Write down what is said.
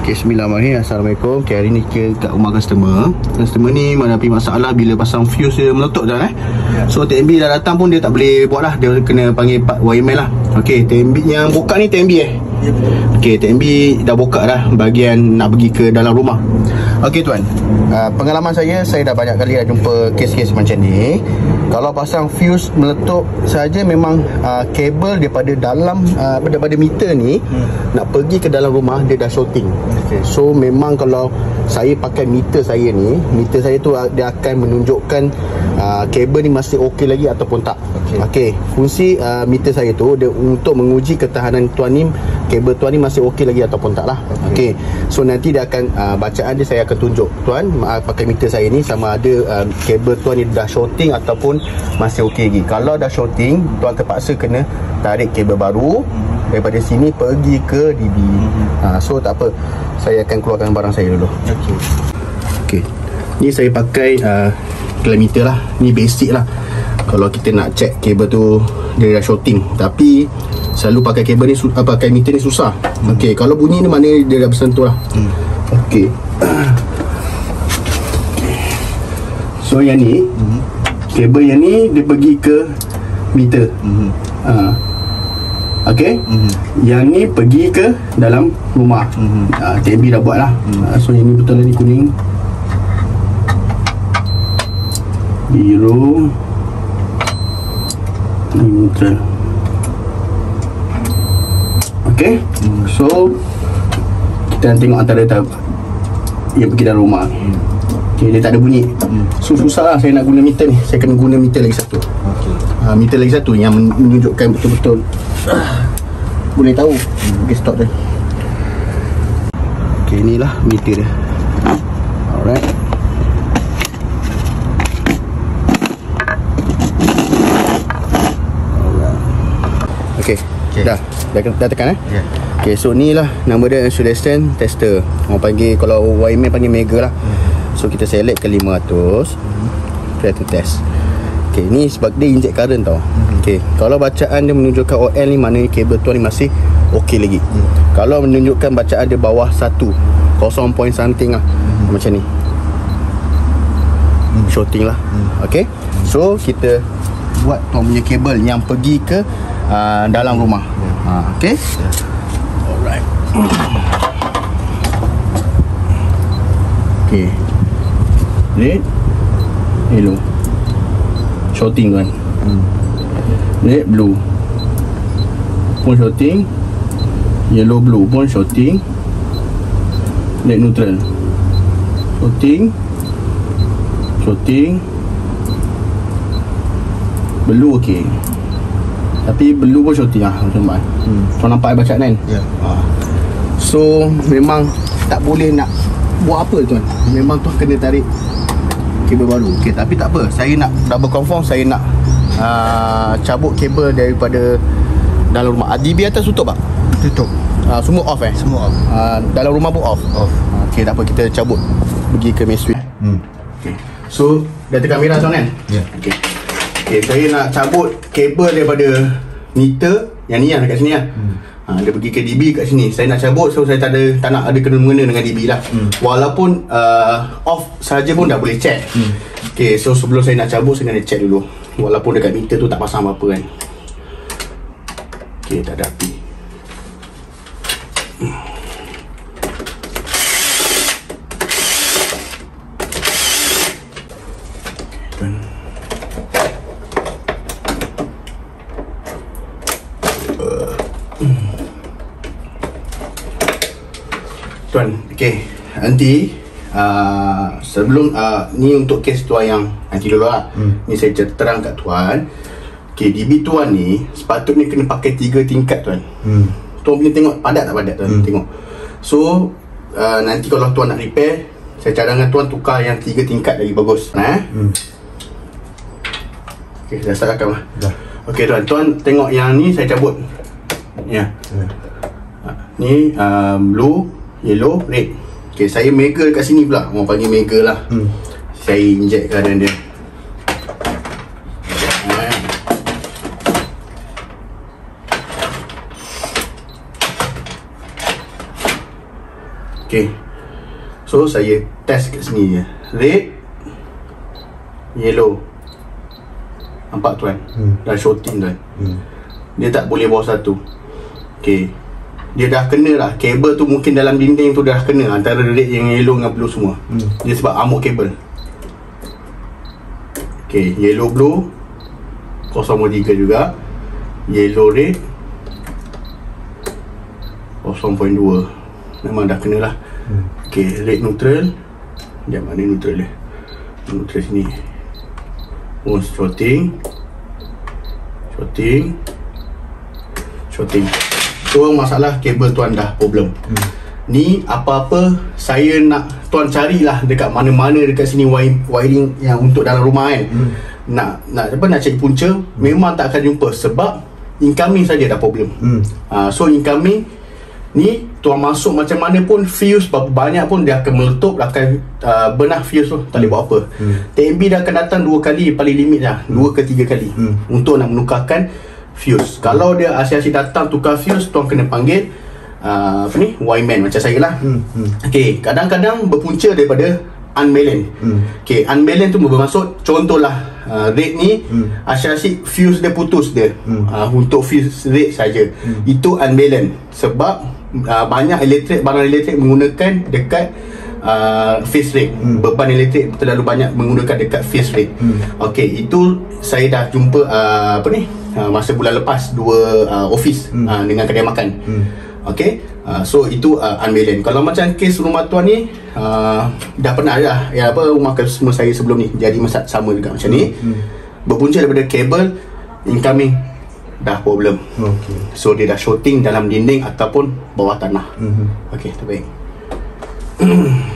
Okay, bismillahirrahmanirrahim. Assalamualaikum. Okay, hari ni kita kat rumah customer. Customer ni menghadapi masalah bila pasang fuse dia meletup dah So TMB dah datang pun dia tak boleh buat lah. Dia kena panggil Pak wireman lah. Okay, TMB yang buka ni TMB Okay, TMB dah buka dah bahagian nak pergi ke dalam rumah. Okay tuan, pengalaman saya dah banyak kali dah jumpa kes-kes macam ni. Kalau pasang fuse meletup saja, memang kabel daripada dalam daripada meter ni nak pergi ke dalam rumah dia dah shorting. So memang kalau saya pakai meter saya ni, meter saya tu dia akan menunjukkan kabel ni masih okey lagi ataupun tak. Okay, fungsi meter saya tu dia untuk menguji ketahanan tuan ni, kabel tuan ni masih okey lagi ataupun tak lah. Okay, so nanti dia akan bacaan dia saya akan tunjuk tuan pakai meter saya ni sama ada kabel tuan ni dah shorting ataupun masih okey lagi. Kalau dah shorting, tuan terpaksa kena tarik kabel baru daripada sini pergi ke DB. So tak apa, saya akan keluarkan barang saya dulu. Okay, ni saya pakai meter lah. Ni basic lah. Kalau kita nak check kabel tu dia dah shorting, tapi selalu pakai kabel ni pakai meter ni susah. Okay, kalau bunyi ni maknanya dia dah bersentuh lah. Okay, so yang ni kabel yang ni dia pergi ke meter. Okay, yang ni pergi ke dalam rumah. TMB dah buat lah. So yang ni betul lah, ni kuning, biru, ni neutral. Okay, so kita nak tengok antara yang pergi dalam rumah. Okay, dia tak ada bunyi. So susah lah saya nak guna meter ni. Saya kena guna meter lagi satu. Meter lagi satu yang menunjukkan betul-betul boleh tahu. Okay, stop dia. Okay, inilah meter dia. Alright. Okay, dah tekan Okay, so ni lah nama dia, insulation tester. Orang panggil, kalau wireman panggil mega lah. So kita select ke 500. Kita test. Okay, ni sebab dia inject current tau. Okay, kalau bacaan dia menunjukkan OL ni, maknanya kabel tuan ni masih okey lagi. Kalau menunjukkan bacaan dia bawah 1, 0 point something lah, macam ni, shorting lah. Okay, so kita buat tuan punya kabel yang pergi ke dalam rumah. Okay, alright. Okay, red, yellow, shorting kan. Red, blue pun shorting, yellow, blue pun shorting, red, neutral, shorting, blue okey. Tapi blue pun shorting lah, macam mana? Kau nampak bacaan kan? So memang tak boleh nak buat apa tuan. Memang tuan kena tarik kabel baru. Okay, tapi tak apa, saya nak double confirm. Saya nak cabut kabel daripada dalam rumah. DB atas tutup tak? Tutup. Semua off Semua off. Dalam rumah pun off. Okay, tak apa, kita cabut pergi ke main switch. Okay, so dah tekan merah tuan kan? Okay, saya nak cabut kabel daripada meter yang ni lah, dekat sini lah. Dia pergi ke DB kat sini. Saya nak cabut, so saya tak nak ada kena-mengena dengan DB lah. Walaupun off saja pun dah boleh check. Okay, so sebelum saya nak cabut, saya kena check dulu. Walaupun dekat meter tu tak pasang apa-apa kan. Okay, tak ada api. Tuan, okay, nanti sebelum ni untuk kes tuan yang nanti dulu lah. Ni saya terang kat tuan. Okay, DB tuan ni sepatutnya kena pakai 3 tingkat tuan. Tuan punya tengok padat tak padat tuan. Tengok. So nanti kalau tuan nak repair, saya cadangkan tuan tukar yang 3 tingkat lagi bagus. Okay, dah start rakam lah. Okay tuan tengok yang ni saya cabut. Ni blue, yellow, red. Okay, saya mega kat sini pula. Orang panggil mega lah. Saya inject keadaan dia. Okay, so saya test kat sini je. Red, yellow. Nampak tuan? Dah shorting tuan. Dia tak boleh bawah satu. Okay, dia dah kena lah. Kabel tu mungkin dalam dinding tu dah kena antara red yang yellow dengan blue semua. Dia sebab amuk kabel. Okay, yellow blue 0.3 juga. Yellow red 0.2. Memang dah kena lah. Okay, red neutral. Dia mana neutral dia? Neutral sini. Oh, shorting. So masalah kabel tuan dah problem. Ni apa-apa saya nak tuan carilah dekat mana-mana dekat sini wiring yang untuk dalam rumah kan. Nak cari punca memang tak akan jumpa sebab incoming saja dah problem. So incoming ni tuan masuk macam mana pun fuse berapa banyak pun dia akan meletup, akan benah fuse tu, tak boleh buat apa. TNB dah akan datang 2 kali paling limit lah, 2 ke 3 kali untuk nak menukarkan fuse. Kalau dia asyik-asyik datang tukar fuse, tuan kena panggil wireman macam saya lah. Okay, kadang-kadang berpunca daripada unbalance. Okay, unbalance tu bermaksud contohlah red ni asyik-asyik fuse dia putus dia. Untuk fuse red saja. Itu unbalance sebab banyak barang elektrik menggunakan dekat phase rate. Beban elektrik terlalu banyak menggunakan dekat phase rate. Okay, itu saya dah jumpa masa bulan lepas 2 office dengan kedai makan. Okay, so itu unbalance. Kalau macam kes rumah tuan ni dah pernah lah rumah customer saya sebelum ni jadi masalah sama juga macam ni. Berpunca daripada kabel incoming dah problem. So dia dah shorting dalam dinding ataupun bawah tanah. Okay, terbaik.